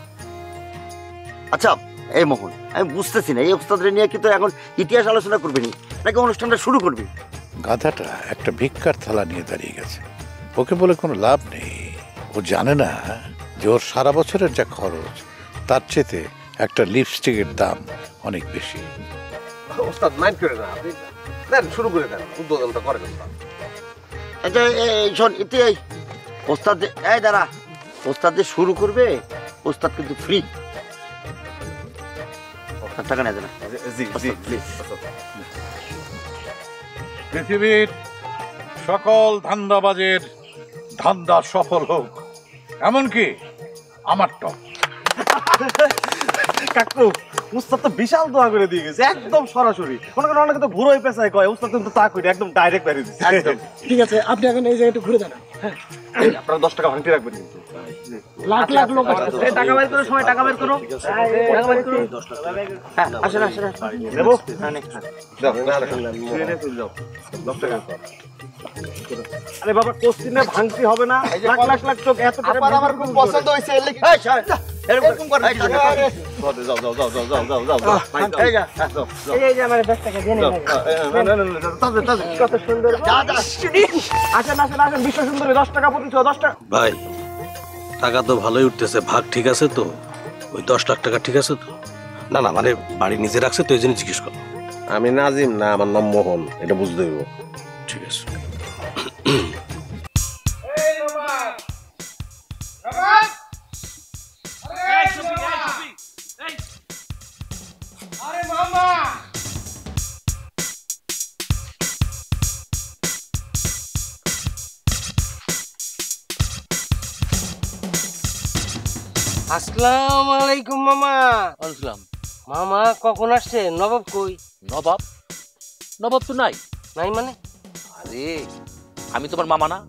আচ্ছা এই মোহন, আমি বুঝতেছি না এই ওস্তাদরে নিয়ে কি তো এখন ইতিহাস আলোচনা করবি নাকি অনুষ্ঠানটা শুরু করবি? গাধাটা একটা ভিক্ষার থালা নিয়ে দাঁড়িয়ে গেছে, ওকে বলে কোনো লাভ নেই। ও জানে না যে ওর সারা বছরের যা খরচ তার চেয়ে একটা লিপস্টিকের দাম অনেক বেশি। ওস্তাদ মাইন্ড করে না, আপনি দেন শুরু করে দেন, উদ্বোধনটা করেন ওস্তাদ। আচ্ছা এই শোন ইতি, এই ওস্তাদ এই দাঁড়া, ওস্তাদ যে শুরু করবে ওস্তাদ কিন্তু ফ্রি, টাকা নেই না। পৃথিবীর সকল ধান্দাবাজের ধান্দা সফল হোক, এমনকি আমার টপ। কাকু উস্তাদ তো বিশাল দোয়া করে দিয়ে গেছে, একদম সরাসরি। মনে করেন অনেকে তো ঘুরোই পেশায় কয়, উস্তাদ কিন্তু তা কই একদম ডাইরেক্ট বাইরে দিচ্ছে। ঠিক আছে, আপনি এখন এই জায়গাটা ঘুরে দাঁড়ান। আপনারা 10 টাকা ভাঙতে রাখবেন কিন্তু। লাখ লাখ লোক আছে। এই টাকা বের করো, সময় টাকা বের করো, টাকা বের করো। হ্যাঁ আসেন আসেন দেবো যাও, ট্রেনে চলে যাও, 10 টাকা। আরে বাবা কোশ্চিনে ভাঙতি হবে না, লাখ লাখ লাখ চোখ এত টাকা আমার খুব পছন্দ হইছে, এর লাগি এরকম করে যাও যাও যাও যাও যাও যাও যাও যাও এই যা এই যে আমার 10 টাকা দিয়ে নেন। না না না তাজে তাজে কত সুন্দর। যা যা আসেন আসেন আসেন, বিশ্ব সুন্দরী 10 টাকা প্রতি 10 টাকা। ভাই টাকা তো ভালোই উঠতেছে, ভাগ ঠিক আছে তো? ওই 10 লাখ টাকা ঠিক আছে তো? না না মানে বাড়ি নিজে রাখছে তো, এই জন্য জিজ্ঞেস করো। আমি নাজিম না, আমার নাম মোহন, এটা বুঝতে হইব। ঠিক আছে। আসসালামু আলাইকুম মামা। আসসালাম। মামা কখন আসছে? নবাব কই? নবাব? নবাব তো নাই। নাই মানে? আরে আমি তোমার মামা না?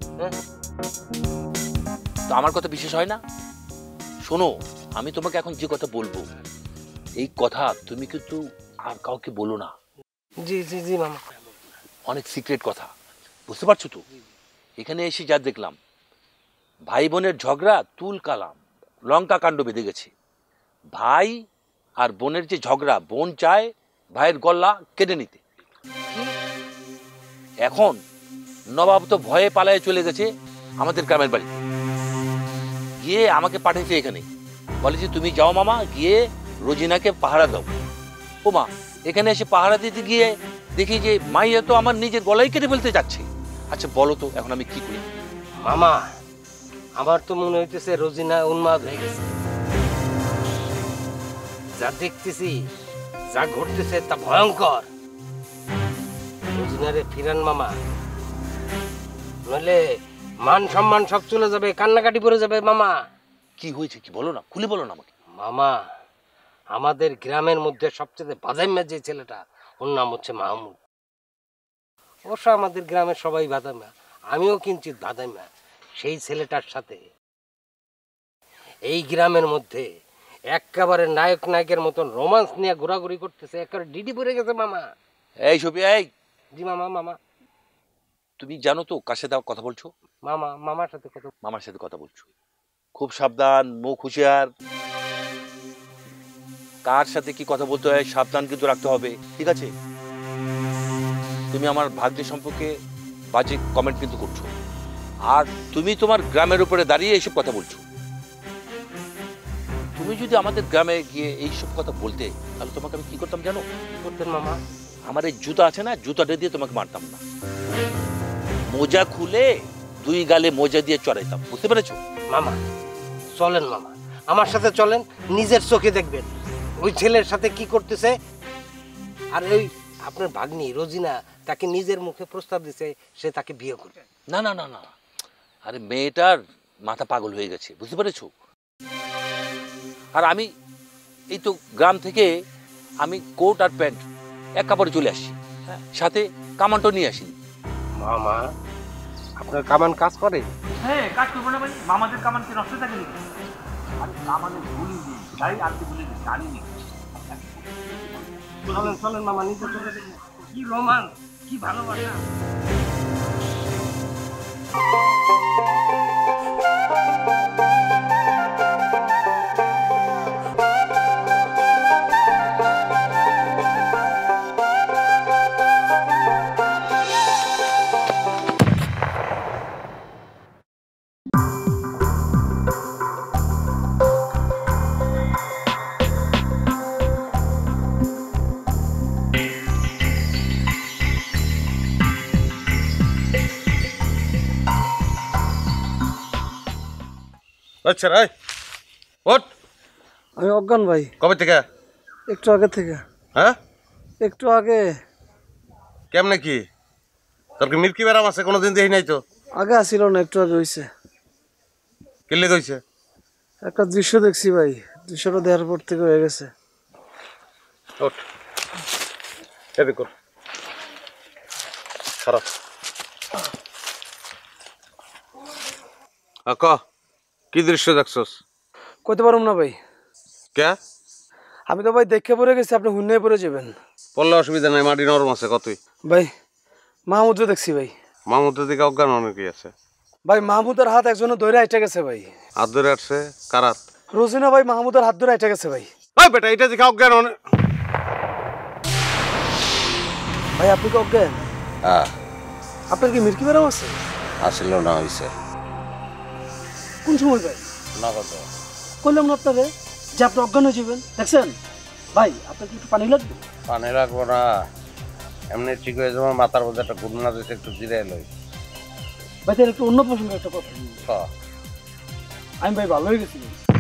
তো আমার কথা বিশেষ হয় না? শোনো, আমি তোমাকে এখন যে কথা বলবো এই কথা তুমি কিন্তু আর কাউকে বলো না। জি জি জি মামা। অনেক সিক্রেট কথা, বুঝতে পারছো তো? এখানে এসে যা দেখলাম, ভাই বোনের ঝগড়া তুল কালাম, লঙ্কা কাণ্ড বেঁধে গেছে। ভাই আর বোনের যে ঝগড়া, বোন চায় ভাইয়ের গলা কেটে নিতে। এখন নবাব তো ভয়ে পালায়ে চলে গেছে আমাদের গ্রামের বাড়ি, গিয়ে আমাকে পাঠিয়েছে এখানে, বলে যে তুমি যাও মামা, গিয়ে রোজিনাকে পাহারা দাও। ও মা, এখানে এসে পাহারা দিতে গিয়ে দেখি যে মাইয়া তো আমার নিজের গলাই কেটে ফেলতে যাচ্ছে। আচ্ছা বলো তো এখন আমি কি করি? মামা আমার তো মনে হইতেছে রোজিনা উন্মাদ হয়ে গেছে। যা দেখতেছি, যা ঘটতেছে তা ভয়ঙ্কর। রোজিনারে ফিরান মামা, নইলে মান সম্মান সব চলে যাবে, কান্নাকাটি পড়ে যাবে। মামা কি হয়েছে কি বলো না, খুলে বলো না আমাকে। মামা আমাদের গ্রামের মধ্যে সবচেয়ে বাদাইমা যে ছেলেটা, ওর নাম হচ্ছে মাহমুদ। অবশ্য আমাদের গ্রামের সবাই বাদাইমা, আমিও কিঞ্চিত বাদাইমা। সেই ছেলেটার সাথে এই গ্রামের মধ্যে একেবারে নায়ক নায়কের মতন রোমান্স নিয়ে ঘোরাঘুরি করতেছে, একেবারে ডিডি পড়ে গেছে মামা। এই সফিয়া, এই জি মামা। মামা তুমি জানো তো কার সাথে কথা বলছো? মামা মামার সাথে কথা, মামার সাথে কথা বলছো। খুব সাবধান, মুখ হুঁশিয়ার। কার সাথে কি কথা বলতে হয় সাবধান কিন্তু রাখতে হবে, ঠিক আছে? তুমি আমার ভাগ্য সম্পর্কে বাজে কমেন্ট কিন্তু করছো, আর তুমি তোমার গ্রামের উপরে দাঁড়িয়ে এইসব কথা বলছো। তুমি যদি আমাদের গ্রামে গিয়ে এইসব কথা বলতে, তাহলে তোমাকে আমি কি করতাম জানো? করতেন মামা? আমার এই জুতা আছে না, জুতাটা দিয়ে তোমাকে মারতাম না, মোজা খুলে 2 গালে মোজা দিয়ে চড়াইতাম, বুঝতে পেরেছো? মামা চলেন মামা, আমার সাথে চলেন, নিজের চোখে দেখবেন ওই ছেলের সাথে কি করতেছে। আর ওই আপনার ভাগ্নি রোজিনা তাকে নিজের মুখে প্রস্তাব দিছে সে তাকে বিয়ে করবে। না না না না, আরে মেয়েটার মাথা পাগল হয়ে গেছে, বুঝতে পেরেছো? আর আমি এই তো গ্রাম থেকে আমি কোট আর প্যান্ট এক কাপড়ে চলে আসছি, সাথে কামানটা নিয়ে আসিনি। মামা আপনার কামান কাজ করে? হ্যাঁ কাজ করবো না ভাই, মামাদের কামান কি নষ্ট থাকে? আরে কামানে ভুলি নেই, তাই আনতে ভুলে গেছি, আনিনি। চলেন চলেন মামা, নিচে চলে যাবেন। কি রোমান, কি ভালোবাসা। আচ্ছা রাই ওট। আমি অজ্ঞান ভাই। কবে থেকে? একটু আগে থেকে। হ্যাঁ একটু আগে। কেমনে কি তোর কি মিল্কি ব্যারাম আছে? কোনোদিন দেখি নাই তো। আগে আসিল না, একটু আগে হইছে। কিল্লে কইছে? একটা দৃশ্য দেখছি ভাই, দৃশ্যটা দেখার পর থেকে হয়ে গেছে। ওঠ এদিক কর, খারাপ ক কি দৃশ্য দেখছস? কইতে পারুম না ভাই। কে? আমি তো ভাই দেখে পড়ে গেছি, আপনি হুন্নে পড়ে যাবেন। পড়লে অসুবিধা নাই, মাটি নরম আছে। কতই ভাই মাহমুদও দেখছি ভাই। মাহমুদের দিকে অজ্ঞান অনেকই আছে ভাই। মাহমুদের হাত একজনে ধরে আইটা গেছে ভাই। হাত ধরে আসছে? কারাত? রোজিনা ভাই মাহমুদের হাত ধরে আইটা গেছে ভাই। ভাই বেটা এটা দিকে অজ্ঞান অনেক। ভাই আপনি কি অজ্ঞান? হ্যাঁ। আপনার কি মির্কি বেরাম আছে? আসিল না, হয়েছে। কোন সময় ভাই? নগদ বললাম না আপনারে যে আপনি অজ্ঞান হয়ে যাবেন। দেখছেন ভাই, আপনার কি একটু পানি লাগবে? পানি লাগবো না, এমনি ঠিক হয়ে যাবো। মাথার মধ্যে একটা ঘুমনা দিতে, একটু জিরে লই। ভাই তাহলে একটু অন্য প্রসঙ্গে একটা কথা। আমি ভাই ভালো হয়ে গেছি।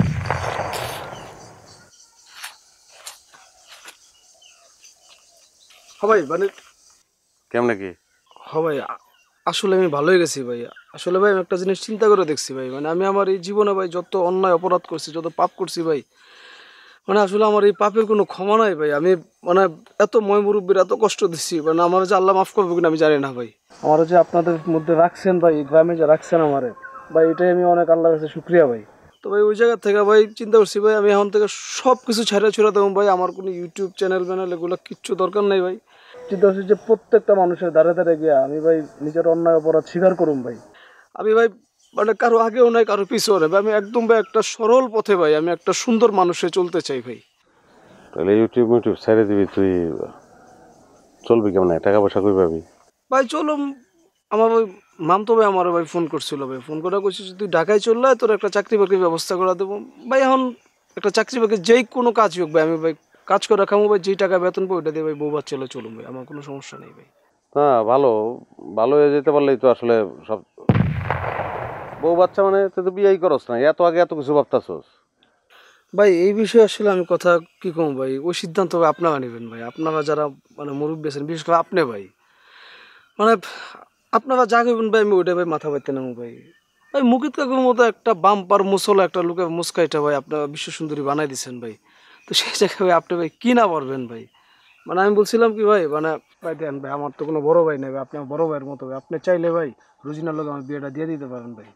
ভাই মানে কেমনে কি? ভাই আসলে আমি ভালো হয়ে গেছি ভাই। আসলে ভাই আমি একটা জিনিস চিন্তা করে দেখছি ভাই, মানে আমি আমার এই জীবনে ভাই যত অন্যায় অপরাধ করছি, যত পাপ করছি ভাই, মানে আসলে আমার এই পাপের কোনো ক্ষমা নাই ভাই। আমি মানে এত ময় মুরব্বীর এত কষ্ট দিচ্ছি, মানে আমার যে আল্লাহ মাফ করবো কিনা আমি জানি না ভাই। আমার যে আপনাদের মধ্যে রাখছেন ভাই, গ্রামে যে রাখছেন আমারে ভাই, এটাই আমি অনেক আল্লাহর কাছে শুক্রিয়া ভাই। তো ভাই ওই জায়গা থেকে ভাই চিন্তা করছি ভাই, আমি এখন থেকে সব কিছু ছেড়ে ছুড়ে দেবো ভাই। আমার কোনো ইউটিউব চ্যানেল এগুলো কিচ্ছু দরকার নেই ভাই। চিন্তা করছি যে প্রত্যেকটা মানুষের দ্বারে দ্বারে গিয়া আমি ভাই নিজের অন্যায় অপরাধ স্বীকার করুম ভাই। আমি ভাই মানে কারো আগেও নাই, কারো পিছও নেই ভাই। আমি একদম ভাই একটা সরল পথে ভাই, আমি একটা সুন্দর মানুষে চলতে চাই ভাই। তাহলে ইউটিউব ছেড়ে দিবি তুই? চলবি কেমন? টাকা পয়সা কই পাবি? ভাই চলুম। আমার ওই মামতো ভাই আমার ভাই ফোন করছিল ভাই, ফোন করে কইছি তুই ঢাকায় চললে তোর একটা চাকরি বাকরির ব্যবস্থা করে দেবো ভাই। এখন একটা চাকরি বাকরি যেই কোনো কাজ হোক ভাই, আমি ভাই কাজ করে রাখামো ভাই। যেই টাকা বেতন পাবো ওইটা দিয়ে ভাই বউ বাচ্চা চলুম ভাই, আমার কোনো সমস্যা নেই ভাই। হ্যাঁ ভালো, ভালো হয়ে যেতে পারলেই তো আসলে সব। বউ বাচ্চা মানে তুই তো বিয়েই করস না, এত আগে এত কিছু ভাবতাছস ভাই। এই বিষয়ে আসলে আমি কথা কি কম ভাই, ওই সিদ্ধান্ত ভাই আপনারা নেবেন ভাই। আপনারা যারা মানে মুরব্বী আছেন, বিশেষ করে আপনি ভাই, মানে আপনারা যা করবেন ভাই আমি ওইটা ভাই মাথা পাইতে নেবো ভাই। ভাই মুকিত কাকুর মতো একটা বাম্পার মুসলা একটা লোকের মুস্কাইটা ভাই আপনারা বিশ্ব সুন্দরী বানাই দিচ্ছেন ভাই। তো সেই জায়গায় ভাই আপনি ভাই কি না পারবেন ভাই। মানে আমি বলছিলাম কি ভাই, মানে ভাই দেন ভাই, আমার তো কোনো বড় ভাই নেই ভাই, আপনি আমার বড় ভাইয়ের মতো ভাই। আপনি চাইলে ভাই রোজিনার লোক আমার বিয়েটা দিয়ে দিতে পারেন ভাই।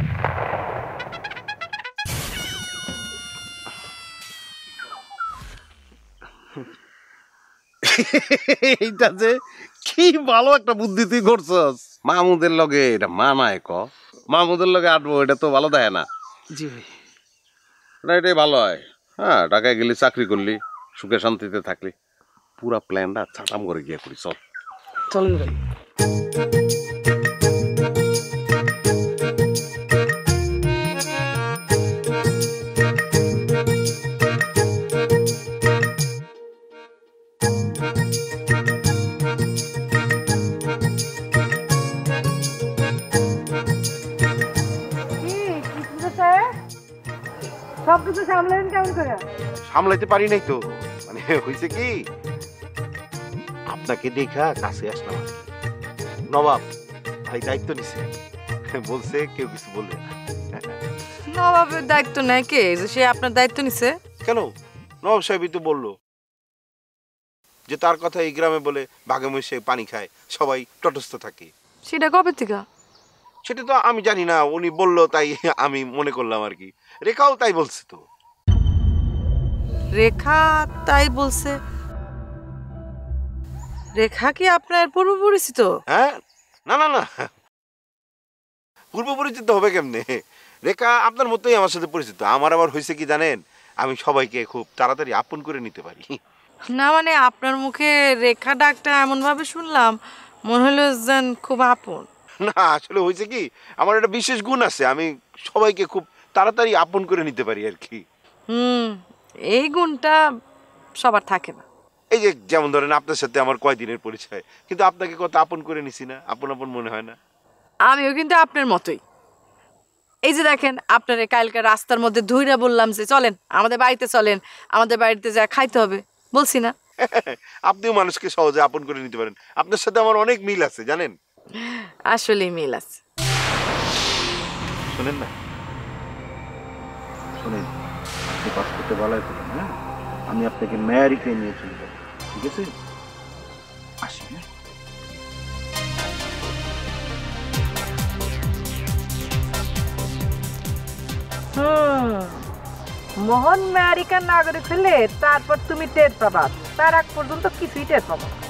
এইটা যে কি ভালো একটা বুদ্ধি তুই করছস। মাহমুদের লগে এটা মানায়? ক মাহমুদের লগে আটবো, এটা তো ভালো দেয় না। জি ভাই না এটাই ভালো হয়। হ্যাঁ ঢাকায় গেলি, চাকরি করলি, সুখে শান্তিতে থাকলি, পুরা প্ল্যানটা ছাটাম করে গিয়ে করি। চল চলেন ভাই। সব কিছু সামলাইন কেমন করে? সামলাইতে পারি নাই তো, মানে হয়েছে কি আপনাকে দেখা কাছে আসলাম। নবাব ভাই দায়িত্ব নিছে, বলছে কেউ কিছু বলবে না। নবাবের দায়িত্ব নেয় কে? যে সে আপনার দায়িত্ব নিছে? কেন? নবাব সাহেবই তো বললো যে তার কথা এই গ্রামে বলে বাঘে মহিষে পানি খায়, সবাই তটস্থ থাকে। সেটা কবে থেকে? সেটা তো আমি জানি না, উনি বললো তাই আমি মনে করলাম আর কি। রেখাও তাই বলছে তো। রেখা তাই বলছে? রেখা কি আপনার পূর্ব পরিচিত? হ্যাঁ, না না না, পূর্ব পরিচিত হবে কেমনে? রেখা আপনার মতোই আমার সাথে পরিচিত। আমার আবার হয়েছে কি জানেন, আমি সবাইকে খুব তাড়াতাড়ি আপন করে নিতে পারি। না মানে আপনার মুখে রেখা ডাকটা এমন ভাবে শুনলাম, মনে হলো যেন খুব আপন। না আসলে হয়েছে কি, আমার একটা বিশেষ গুণ আছে, আমি সবাইকে খুব তাড়াতাড়ি আপন করে নিতে পারি আর কি। এই গুণটা সবার থাকে না। এই যে যেমন ধরেন আপনার সাথে আমার কয়দিনের পরিচয়, কিন্তু আপনাকে কত আপন করে নিছি না, আপন আপন মনে হয় না? আমিও কিন্তু আপনার মতোই। এই যে দেখেন, আপনার কালকে রাস্তার মধ্যে ধুইরা বললাম যে চলেন আমাদের বাড়িতে, চলেন আমাদের বাড়িতে যা খাইতে হবে, বলছি না? আপনিও মানুষকে সহজে আপন করে নিতে পারেন। আপনার সাথে আমার অনেক মিল আছে জানেন। আসলেই মিল আছে। শোনেন না, শোনেন, আপনি পাসপোর্টে বলাই করেন, হ্যাঁ আমি আপনাকে ম্যারিকে নিয়ে চলে যাব, ঠিক আছে? আসি। মোহন আমেরিকান নাগরিক হলে তারপর তুমি টের পাবা, তার আগ পর্যন্ত কিছুই টের পাবা না।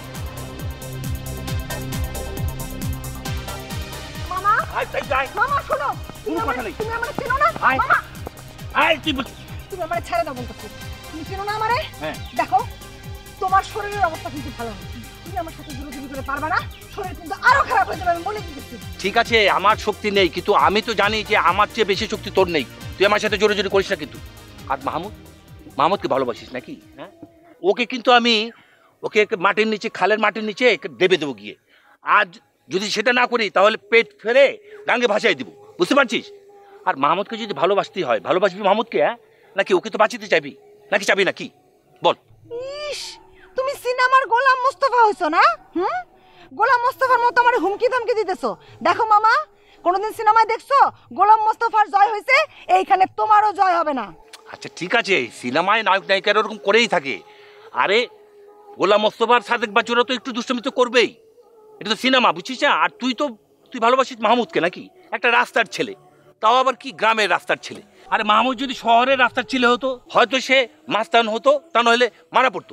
মামা, মামা শোনো, তুমি আমারে চেনো না? মামা, তুমি আমারে ছেড়ে দাও বলতেছি। তুমি চেনো না আমারে? দেখো, তোমার শরীরের অবস্থা কিন্তু ভালো না। তুমি আমার সাথে জোরাজুরি করে পারবা না, শরীর কিন্তু আরো খারাপ হয়ে যাবে, আমি বলে দিতেছি। ঠিক আছে, আমার শক্তি নেই, কিন্তু আমি তো জানি যে আমার চেয়ে বেশি শক্তি তোর নেই। তুই আমার সাথে জোরে জোরে করিস না কিন্তু। আর মাহমুদকে ভালোবাসিস নাকি? হ্যাঁ, ওকে কিন্তু আমি ওকে মাটির নিচে, খালের মাটির নিচে দেবে দেবো গিয়ে। আজ যদি সেটা না করি তাহলে পেট ফেলে গাঙ্গে ভাসাই দিব, বুঝতে পারছিস? আর মাহমুদকে যদি ভালোবাসতে হয়, ভালোবাসবি মাহমুদকে, হ্যাঁ নাকি ওকে তো বাঁচিতে চাইবি, নাকি চাবি নাকি বল? ইস, তুমি সিনেমার গোলাম মোস্তফা হইছো না? গোলাম মোস্তফার মতো আমার হুমকি ধমকি দিতেছো। দেখো মামা, কোনোদিন সিনেমায় দেখছো গোলাম মোস্তফার জয় হয়েছে? এইখানে তোমারও জয় হবে না। আচ্ছা ঠিক আছে, সিনেমায় নায়ক নায়িকারা ওরকম করেই থাকে। আরে গোলাম মোস্তফার সাদেক বাচ্চারা তো একটু দুষ্টমি তো করবেই, এটা তো সিনেমা, বুঝছিস না? আর তুই ভালোবাসিস মাহমুদকে নাকি? একটা রাস্তার ছেলে, তাও আবার কি গ্রামের রাস্তার ছেলে। আরে মাহমুদ যদি শহরের রাস্তার ছেলে হতো, হয়তো সে মাস্তান হতো, তা নইলে মারা পড়তো।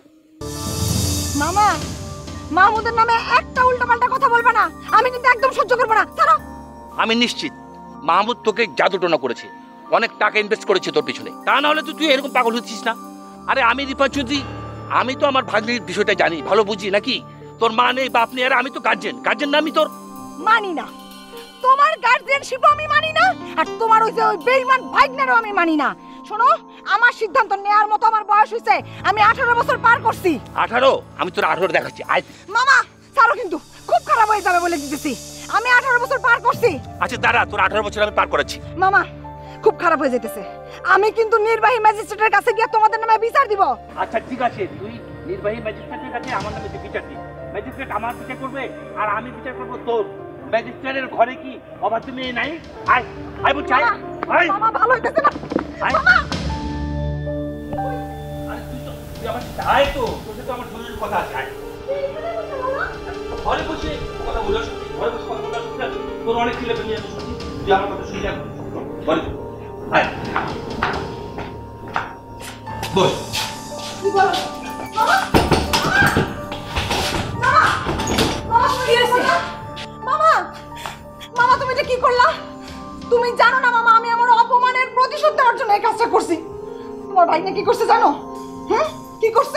মামা, মাহমুদের নামে একটা উল্টাপাল্টা কথা বলবে না, আমি কিন্তু একদম সহ্য করবো না। ছাড়ো। আমি নিশ্চিত মাহমুদ তোকে জাদুটোনা করেছে, অনেক টাকা ইনভেস্ট করেছে তোর পিছনে, তা না হলে তো তুই এরকম পাগল হচ্ছিস না। আরে আমি রিফাত চৌধুরী, আমি তো আমার ভাগ্নির বিষয়টা জানি, ভালো বুঝি নাকি? তোর মা নেই, বাপ নেই, আর আমি তো গার্জেন না আমি তোর? মানি না, তোমার গার্জিয়ানশিপ আমি মানি না, আর তোমার ওই যে ওই বেঈমান ভাগ্নেরও আমি মানি না। শোনো, আমার সিদ্ধান্ত নেওয়ার মতো আমার বয়স হয়েছে, আমি 18 বছর পার করছি। 18? আমি তোর 18 দেখাচ্ছি, আয়। মামা ছাড়ো, কিন্তু খুব খারাপ হয়ে যাবে বলে দিতেছি, আমি 18 বছর পার করছি। আচ্ছা দাঁড়া, তোর 18 বছর আমি পার করাচ্ছি। মামা খুব খারাপ হয়ে যেতেছে, আমি কিন্তু নির্বাহী ম্যাজিস্ট্রেটের কাছে গিয়ে তোমাদের নামে বিচার দিব। আচ্ছা ঠিক আছে, তুই নির্বাহী ম্যাজিস্ট্রেটের কাছে আমার নামে বিচার দিস। ম্যাজিস্ট্রেট আমার বিচার করবে আর আমি বিচার করবো তোর। ম্যাজিস্ট্রেটের ঘরে কি অবাধ্য মেয়ে নাই? আয় আয় বলছি, আয় আয়। মামা ভালো হইতেছে না মামা। আরে তুই আমার সাথে আয়, তো তোর সাথে আমার জরুরি কথা আছে। আয় ঘরে বসে কথা বলে শুনছি, ঘরে বসে কথা বলে শুনছি, তোর অনেক ছেলে পেয়ে আমি শুনছি, তুই আমার কথা শুনলি এখন ঘরে আয় বস। কি বলো মামা? মামা, মামা তুমি এটা কি করলা? তুমি জানো না মামা, আমি আমার অপমানের প্রতিশোধ দেওয়ার জন্য এই কাজটা করছি। তোমার ভাই না কি করছে জানো? কি করছে?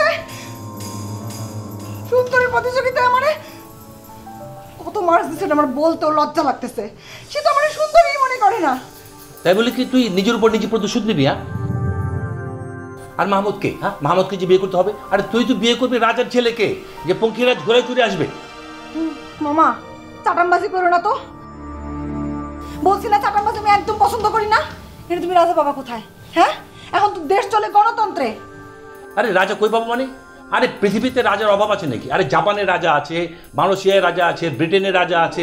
সুন্দরী প্রতিযোগিতায় আমারে কত মার্কস দিচ্ছে, আমার বলতেও লজ্জা লাগতেছে। সে তো আমার সুন্দরী মনে করে না। তাই বলে কি তুই নিজের উপর নিজে প্রতিশোধ নিবি? হ্যাঁ, আর মাহমুদকে, হ্যাঁ মাহমুদকে যে বিয়ে করতে হবে। আরে তুই তো বিয়ে করবি রাজার ছেলেকে, যে পঙ্কিরাজ ঘুরে চুরে আসবে। মামা চাটামবাজি করো না তো, বলছি না চাটামবাজি আমি একদম পছন্দ করি না। এটা তুমি রাজা বাবা কোথায়? হ্যাঁ, এখন তো দেশ চলে গণতন্ত্রে। আরে রাজা কই পাবো মানে? আরে পৃথিবীতে রাজার অভাব আছে নাকি? আরে জাপানের রাজা আছে, মালয়েশিয়ার রাজা আছে, ব্রিটেনের রাজা আছে,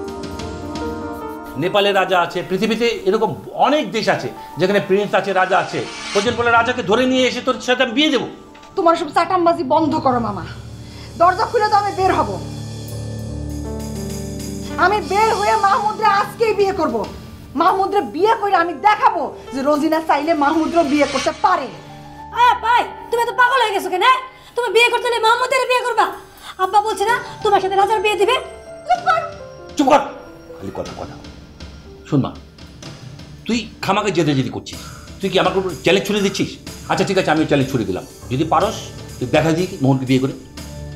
নেপালের রাজা আছে, পৃথিবীতে এরকম অনেক দেশ আছে যেখানে প্রিন্স আছে, রাজা আছে। প্রয়োজন বলে রাজাকে ধরে নিয়ে এসে তোর সাথে বিয়ে দেবো। তোমার সব চাটামবাজি বন্ধ করো মামা, দরজা খুলে তো আমি বের হব। আমি বের হয়ে মাহমুদরে আজকেই বিয়ে করব। মাহমুদরে বিয়ে করে আমি দেখাবো যে রোজিনা চাইলে মাহমুদরে বিয়ে করতে পারে। ভাই তুমি তো পাগল হয়ে গেছো কেন? তুমি বিয়ে করতে হলে মাহমুদের বিয়ে করবা। আব্বা বলছে না তোমার সাথে রাজার বিয়ে দিবে। চুপ কর, খালি কথা কথা। শোন মা, তুই খামাকে যেতে যেতে করছিস, তুই কি আমাকে চ্যালেঞ্জ ছুড়ে দিচ্ছিস? আচ্ছা ঠিক আছে, আমি চ্যালেঞ্জ ছুড়ে দিলাম, যদি পারস তুই দেখা দিই মোহনকে বিয়ে করে।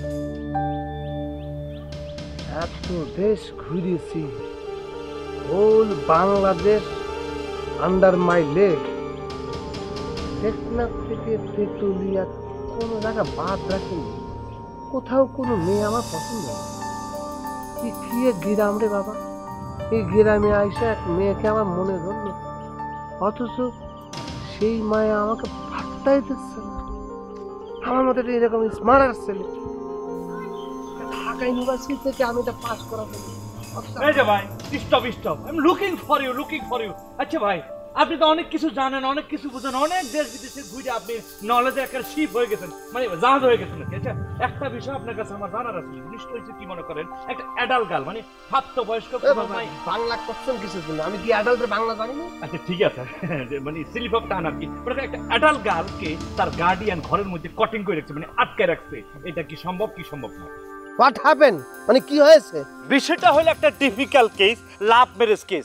এত দেশ ঘুরেছি, whole Bangladesh under my leg. Teknaf থেকে তেতুলিয়া কোনো জায়গা বাদ রাখিনি, কোথাও কোনো মেয়ে আমার পছন্দ না। কি গ্রাম রে বাবা, এই গ্রামে আইসা এক মেয়েকে আমার মনে ধরলো, অথচ সেই মায়া আমাকে পাত্তাই দিচ্ছে না। আমার মতো এরকম স্মার্ট ছেলে ঢাকা ইউনিভার্সিটি থেকে আমি এটা পাস করাবো। এই যে ভাই, stop stop, I am looking for you. আচ্ছা ভাই, আপনি তো অনেক কিছু জানেন, অনেক কিছু বুঝেন, অনেক দেশ বিদেশে ঘুরে আপনি নলেজে একটা শিপ হয়ে গেছেন, মানে জাহাজ হয়ে গেছেন। আচ্ছা একটা বিষয় আপনার কাছে আমার জানার আছে, জিনিসটা হচ্ছে কি মনে করেন, একটা অ্যাডাল্ট গার্ল মানে প্রাপ্তবয়স্ক বাংলা কোশ্চেন কিসের জন্য? আমি কি অ্যাডাল্টের বাংলা জানি না? আচ্ছা ঠিক আছে, মানে স্লিপ অফ টান আর কি, একটা অ্যাডাল্ট গার্লকে তার গার্ডিয়ান ঘরের মধ্যে কটিং করে রাখছে, মানে আটকে রাখছে। এটা কি সম্ভব কি সম্ভব না? হোয়াট হ্যাপেন, মানে কি হয়েছে? বিষয়টা হলো একটা difficult case, love marriage case.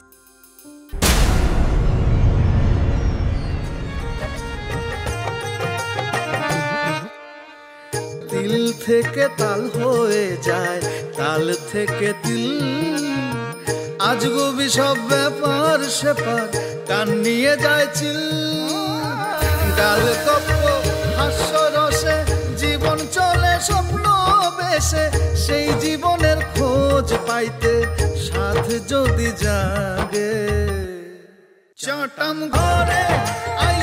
তিল থেকে তাল হয়ে যায়, তাল থেকে তিল, আজগুবি সব ব্যাপার সেপার কান নিয়ে যায় চিল। ডাল কপ্প হাস্য রসে জীবন চলে স্বপ্ন বেশে, সেই জীবনের খোঁজ পাইতে সাধ যদি জাগে, চটাম ঘরে আই